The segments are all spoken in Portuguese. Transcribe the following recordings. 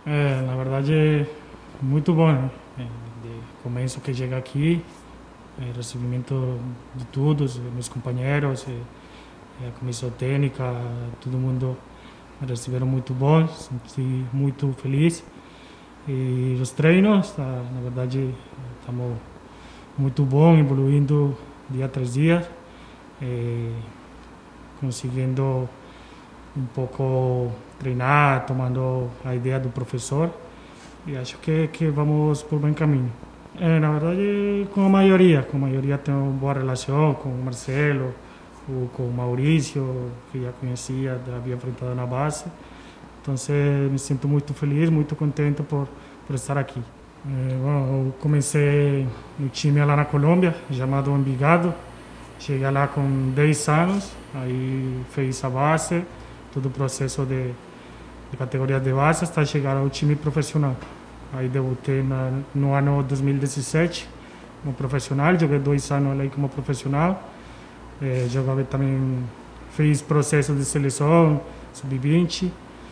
Na verdade, muito bom, né? De começo que chega aqui, recebimento de todos, meus companheiros, a comissão técnica, todo mundo me receberam muito bom, senti muito feliz. E os treinos, na verdade, estamos muito bom, evoluindo dia tras dia, eh, conseguindo um pouco treinar, tomando a ideia do professor e acho que vamos por bom caminho. Na verdade, com a maioria tenho uma boa relação, com o Marcelo, com o Maurício, que já conhecia, já havia enfrentado na base. Então, me sinto muito feliz, muito contente por estar aqui. Bom, eu comecei no time lá na Colômbia, chamado Envigado. Cheguei lá com 10 anos, aí fiz a base, todo o processo de categoria de base até chegar ao time profissional. Aí debutei no ano 2017 como profissional, joguei 2 anos ali como profissional. Jogava também, fiz processo de seleção, sub-20.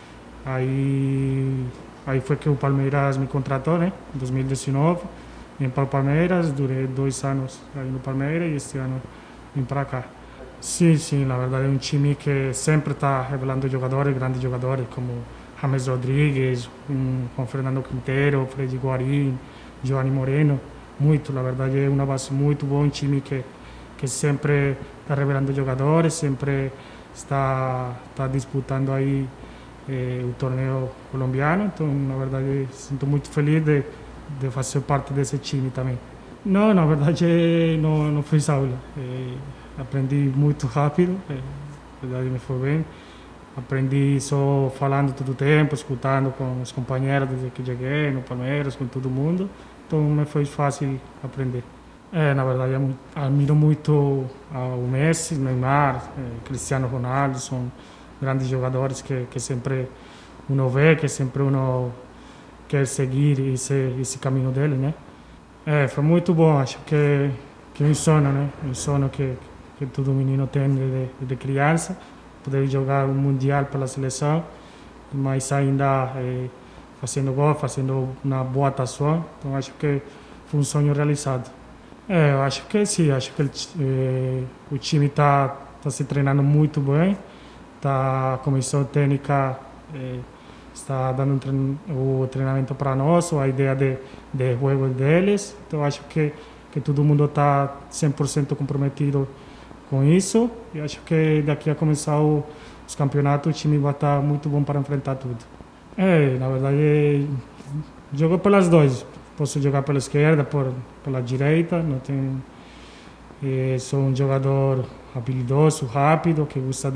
Aí foi que o Palmeiras me contratou, né? Em 2019. Vim para o Palmeiras, durei 2 anos aí no Palmeiras e este ano vim para cá. Sim, sim, na verdade é um time que sempre está revelando jogadores, grandes jogadores, como James Rodrigues, com Fernando Quintero, Freddy Guarín, Giovanni Moreno. Muito, na verdade é uma base muito boa, um time que sempre está revelando jogadores, sempre está disputando aí o torneio colombiano. Então, na verdade, sinto muito feliz de fazer parte desse time também. Não, na verdade, não fiz aula. Aprendi muito rápido, na verdade me foi bem. Aprendi só falando todo o tempo, escutando com os companheiros desde que cheguei no Palmeiras, com todo mundo. Então me foi fácil aprender. Na verdade, eu admiro muito o Messi, Neymar, Cristiano Ronaldo, são grandes jogadores que sempre uno vê, que sempre uno quer seguir esse caminho dele, né? Foi muito bom, acho que é um sonho, né? Um sonho que todo menino tem de criança, poder jogar um mundial pela seleção, mas ainda fazendo gol, fazendo uma boa atuação. Então acho que foi um sonho realizado. Eu acho que sim, acho que o time está se treinando muito bem, a comissão técnica está dando o treinamento para nós, a ideia de jogo deles. Então acho que todo mundo está 100% comprometido com isso e acho que daqui a começar os campeonatos o time vai estar muito bom para enfrentar tudo. Na verdade, jogo pelas duas. Posso jogar pela esquerda, pela direita. Não tem, sou um jogador habilidoso, rápido, que gosta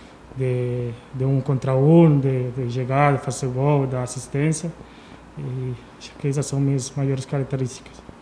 de um contra um, de chegar, de fazer gol, dar assistência. E acho que essas são minhas maiores características.